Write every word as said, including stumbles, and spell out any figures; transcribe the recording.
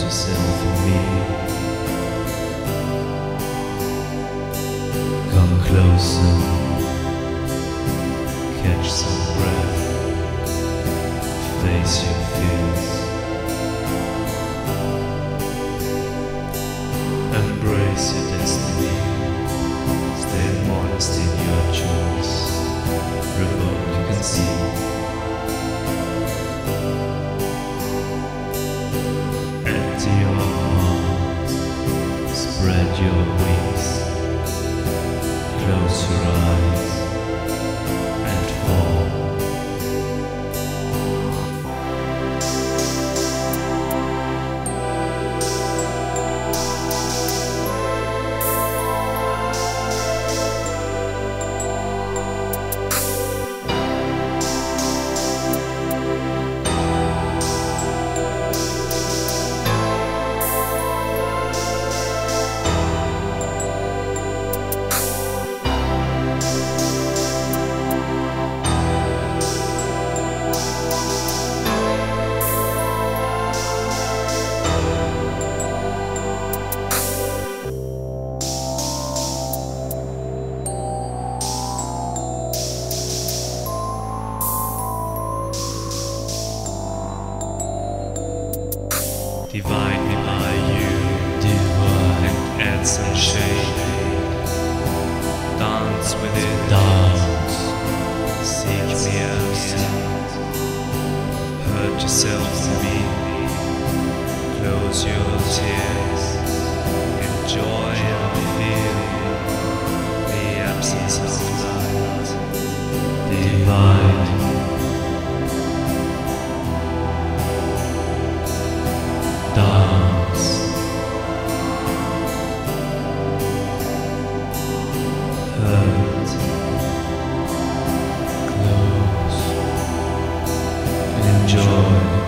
yourself in me. Come closer, catch some breath, face your fears, embrace your destiny, stay modest in your choice, revoke you can see. Empty your heart, spread your wings, close your eyes and fall. Divine me by you, divine, and add some shade. Dance with it, dance. Seek me out, hurt yourself in me. Close your tears, enjoy and feel the absence of light. Divine. Dance, hurt, close, enjoy.